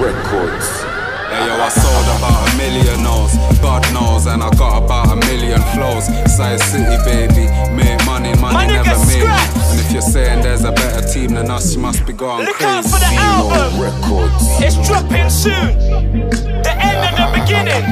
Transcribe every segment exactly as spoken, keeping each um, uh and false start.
Records. Hey yo, I sold about a million O's, God knows, and I got about a million flows. Side City, baby, make money, money never made. And if you're saying there's a better team than us, you must be going Look crazy. out for the album. Records. It's dropping soon. The end of the beginning.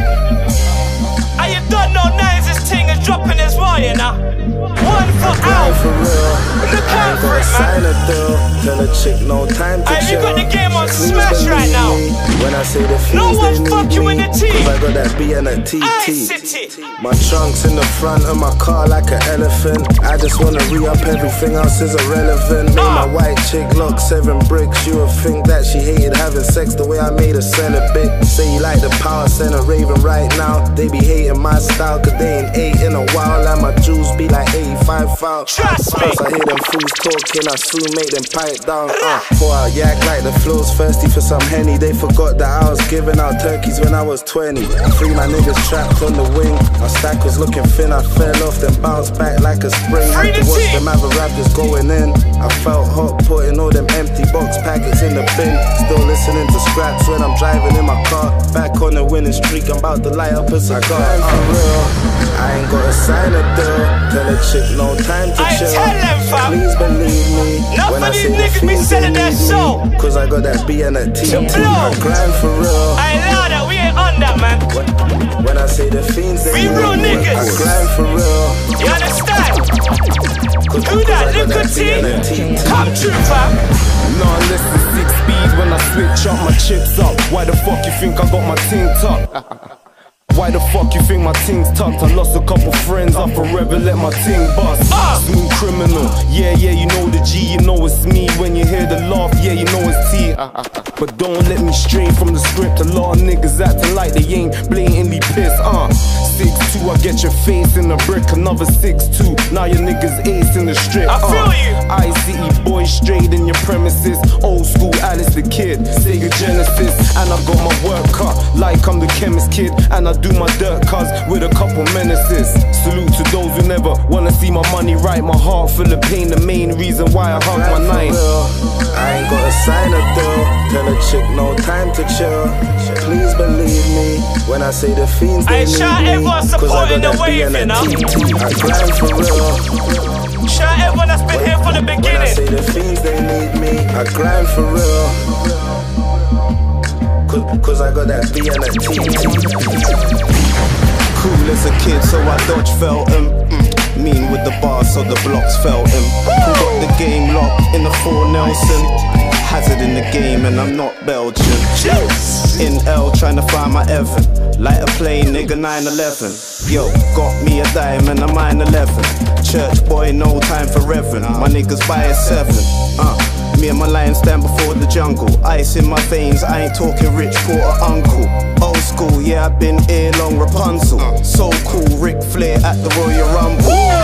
And you don't know Nines, this thing is dropping as well, you know. One for out. For real. Look out for it, Sign man. a deal. Tell a chick no time to Hey, you chill. got the game on Please smash right believe now. me when I say the No fiends, one they fuck need you me. in the team. Cause I got that B and a T Ice T. City. My trunk's in the front of my car like an elephant. I just wanna re-up, everything else is irrelevant. Made my white chick look seven bricks. You would think that she hated having sex the way I made her celibate. Say you like the power, send a raving right now. They be hating my style cause they ain't ate in a while. And my jewels be like eighty-five foul. Trust me. I hear them fools talking, I soon make them pipe down. Uh, pour out yak like the flows, thirsty for some Henny. They forgot that I was giving out turkeys when I was twenty. Three my niggas trapped on the wing. My stack was looking thin, I fell off, then bounced back like a spring. Had to watch them other rappers going in. I felt hot, putting all them empty box packets in the bin. Still listening to scraps when I'm driving in my car. Back on the winning streak, I'm about to light up a cigar. Uh, for real, I ain't gotta sign a deal. Tell a chick no time to I chill. tell them, fam. Please believe me Enough when of I these say the niggas be fiends, selling they their need soul. me. Cause I got that B and a T T. To blow. I grind for real. I allow that, we ain't on that, man. When, when I say the fiends, they We need real me. niggas. I grind for real. You understand? Cause, Who cause that? I got Liquid that B and a T tea? T. Come true, fam. Nah, less than six speed when I switch up my chips up. Why the fuck you think I got my ting tucked? Why the fuck you think my ting's tucked? I lost a couple friends, I forever let my ting bust. Smooth criminal, yeah, yeah, you know the G, you know it's me. When you hear the laugh, yeah, you know it's T. But don't let me stray from the script. A lot of niggas acting like they ain't blatantly pissed, uh six two, I get your face in a brick. Another six two, now your niggas ace in the strip. I feel uh. you. I C E boys straight in your premises. Old school Alice the Kid, Sega Genesis. And I got my work cut like I'm the chemist kid. And I do my dirt cuz with a couple menaces. Salute to those who never wanna see my money right. My heart full of pain, the main reason why I hug my nine. I ain't gotta sign a deal. Tell a chick no time to chill. Please believe me when I say the fiends, they I need shout me. everyone Cause I supporting got the that B wave, and a you know. T T. I grind for real. Shout everyone that's been here from the When I say beginning. the fiends, they need me. I grind for real. Cause, Cause I got that B and a T T. Cool as a kid, so I dodge felt him. Mm. Mean with the bars, so the blocks felt him. Who got the game locked in the four Nelson? Hazard in the game, and I'm not Belgian. In L, trying to find my Evan. Light a plane, nigga, nine eleven. Yo, got me a dime and a mine eleven. Church boy, no time for Reverend. My niggas buy a seven. Uh. Me and my lion stand before the jungle. Ice in my veins, I ain't talking rich quarter uncle. Old school, yeah, I've been here long, Rapunzel. So cool, Ric Flair at the Royal Rumble.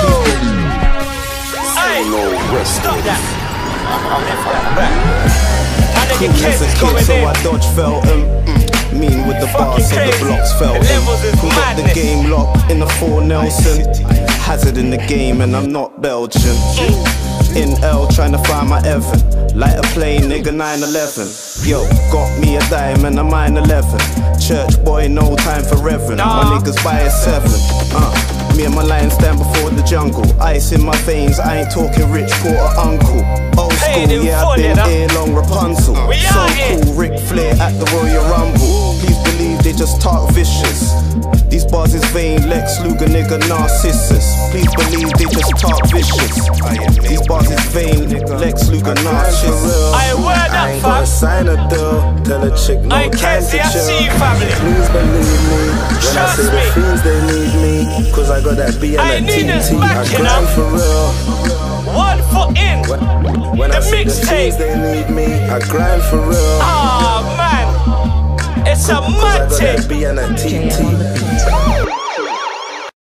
Hey, stop that. I'll lift that back. Cool My nigga as a Kent's kid, going so in. I dodge felt him. Mm. Mean with the Fucking bars, so the crazy. blocks felt The him. levels is Who got the madness. game locked in the four Nelson? Hazard in the game, and I'm not Belgian. In L, trying to find my Evan. Light a plane, nigga, nine eleven. Yo, got me a dime and a mine eleven. Church boy, no time for Reverend. Nah. My niggas buy a seven. Uh, me and my lion stand before the jungle. Ice in my veins, I ain't talking rich quarter uncle. Old Hey, school, them yeah, I've funny, been nah. here long, Rapunzel. We So out here. cool, Ric Flair at the Royal Rumble. Please believe they just talk vicious. These bars is vain, Lex Luger, nigga, Narcissus. Please believe they just talk vicious. These bars is vain, Lex Luger, Narcissus. I word I that, ain't gonna fam. sign a deal. Tell a chick no I time Kenzie, to I chill. see you, family. Please believe me when I Trust say me. the fiends, they need me. Cause I got that B I and a need T this T. back, I you grind know. for real. One foot in. When, when The I say the mixtape. fiends, they need me. I grind for real. Ah, man. It's a Cause I mad got thing. that B and a T T.